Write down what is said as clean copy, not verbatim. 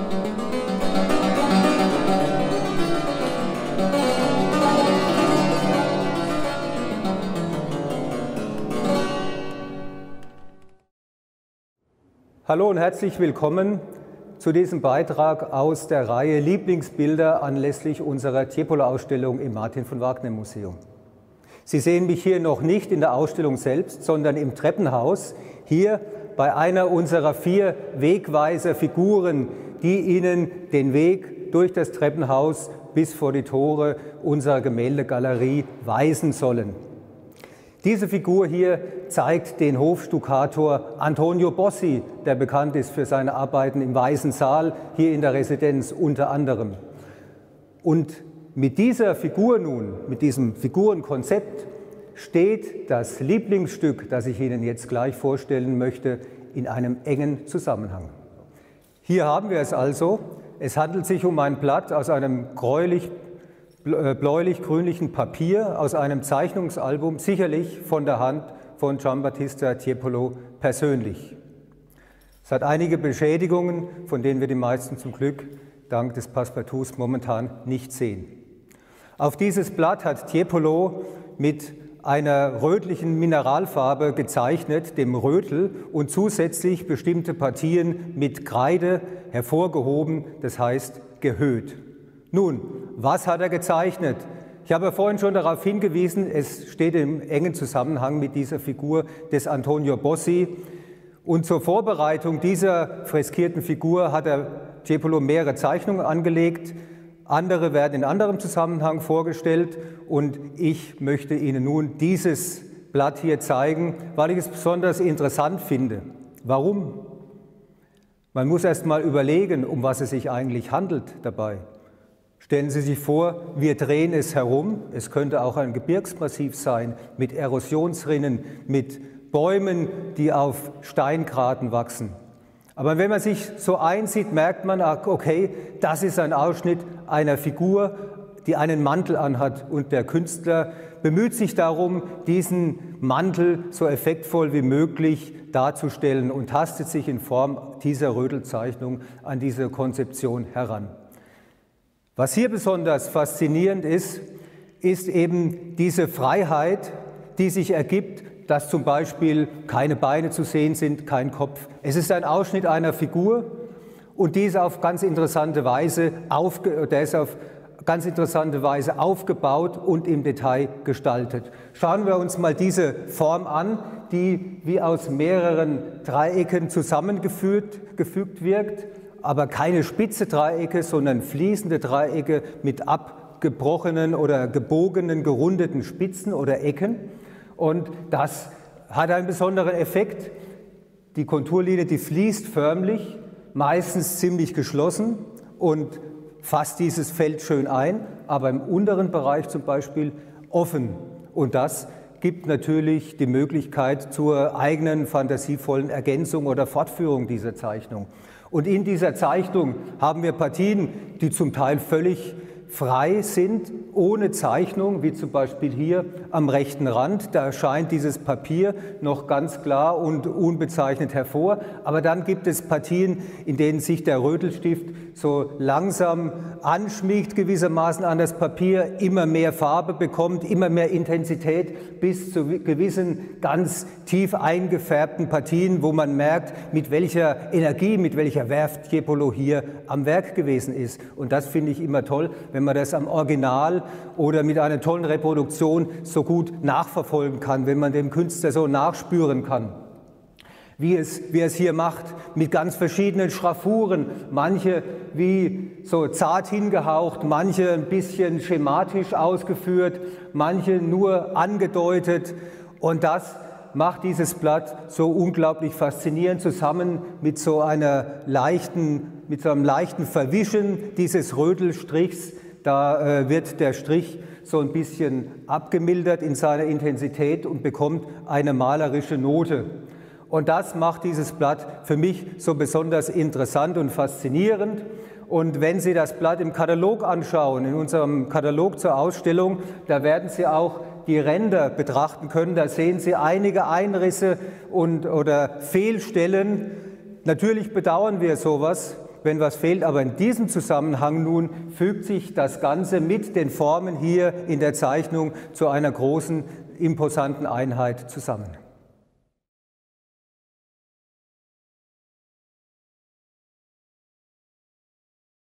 Hallo und herzlich willkommen zu diesem Beitrag aus der Reihe Lieblingsbilder anlässlich unserer Tiepolo-Ausstellung im Martin von Wagner Museum. Sie sehen mich hier noch nicht in der Ausstellung selbst, sondern im Treppenhaus, hier bei einer unserer 4 Wegweiser-Figuren, die Ihnen den Weg durch das Treppenhaus bis vor die Tore unserer Gemäldegalerie weisen sollen. Diese Figur hier zeigt den Hofstuckator Antonio Bossi, der bekannt ist für seine Arbeiten im Weißen Saal, hier in der Residenz unter anderem. Und mit dieser Figur nun, mit diesem Figurenkonzept, steht das Lieblingsstück, das ich Ihnen jetzt gleich vorstellen möchte, in einem engen Zusammenhang. Hier haben wir es also. Es handelt sich um ein Blatt aus einem bläulich-grünlichen Papier, aus einem Zeichnungsalbum, sicherlich von der Hand von Giambattista Tiepolo persönlich. Es hat einige Beschädigungen, von denen wir die meisten zum Glück dank des Passepartouts momentan nicht sehen. Auf dieses Blatt hat Tiepolo mit einer rötlichen Mineralfarbe gezeichnet, dem Rötel, und zusätzlich bestimmte Partien mit Kreide hervorgehoben, das heißt gehöht. Nun, was hat er gezeichnet? Ich habe vorhin schon darauf hingewiesen, es steht im engen Zusammenhang mit dieser Figur des Antonio Bossi. Und zur Vorbereitung dieser freskierten Figur hat der Tiepolo mehrere Zeichnungen angelegt. Andere werden in anderem Zusammenhang vorgestellt. Und ich möchte Ihnen nun dieses Blatt hier zeigen, weil ich es besonders interessant finde. Warum? Man muss erst mal überlegen, um was es sich eigentlich handelt dabei. Stellen Sie sich vor, wir drehen es herum. Es könnte auch ein Gebirgsmassiv sein mit Erosionsrinnen, mit Bäumen, die auf Steingraten wachsen. Aber wenn man sich so einsieht, merkt man, okay, das ist ein Ausschnitt einer Figur, die einen Mantel anhat. Und der Künstler bemüht sich darum, diesen Mantel so effektvoll wie möglich darzustellen und tastet sich in Form dieser Rötelzeichnung an diese Konzeption heran. Was hier besonders faszinierend ist, ist eben diese Freiheit, die sich ergibt, dass zum Beispiel keine Beine zu sehen sind, kein Kopf. Es ist ein Ausschnitt einer Figur und die ist auf ganz interessante Weise aufgebaut und im Detail gestaltet. Schauen wir uns mal diese Form an, die wie aus mehreren Dreiecken zusammengefügt wirkt. Aber keine spitze Dreiecke, sondern fließende Dreiecke mit abgebrochenen oder gebogenen, gerundeten Spitzen oder Ecken. Und das hat einen besonderen Effekt. Die Konturlinie, die fließt förmlich, meistens ziemlich geschlossen und fasst dieses Feld schön ein, aber im unteren Bereich zum Beispiel offen. Und das gibt natürlich die Möglichkeit zur eigenen fantasievollen Ergänzung oder Fortführung dieser Zeichnung. Und in dieser Zeichnung haben wir Partien, die zum Teil völlig frei sind, ohne Zeichnung, wie zum Beispiel hier am rechten Rand. Da erscheint dieses Papier noch ganz klar und unbezeichnet hervor. Aber dann gibt es Partien, in denen sich der Rötelstift so langsam anschmiegt gewissermaßen an das Papier, immer mehr Farbe bekommt, immer mehr Intensität bis zu gewissen ganz tief eingefärbten Partien, wo man merkt, mit welcher Energie, mit welcher Werf Tiepolo hier am Werk gewesen ist. Und das finde ich immer toll, wenn man das am Original oder mit einer tollen Reproduktion so gut nachverfolgen kann, wenn man dem Künstler so nachspüren kann. Wie er es hier macht, mit ganz verschiedenen Schraffuren, manche wie so zart hingehaucht, manche ein bisschen schematisch ausgeführt, manche nur angedeutet. Und das macht dieses Blatt so unglaublich faszinierend, zusammen mit so einem leichten Verwischen dieses Rötelstrichs. Da wird der Strich so ein bisschen abgemildert in seiner Intensität und bekommt eine malerische Note. Und das macht dieses Blatt für mich so besonders interessant und faszinierend. Und wenn Sie das Blatt im Katalog anschauen, in unserem Katalog zur Ausstellung, da werden Sie auch die Ränder betrachten können. Da sehen Sie einige Einrisse oder Fehlstellen. Natürlich bedauern wir sowas. wenn was fehlt. Aber in diesem Zusammenhang nun fügt sich das Ganze mit den Formen hier in der Zeichnung zu einer großen, imposanten Einheit zusammen.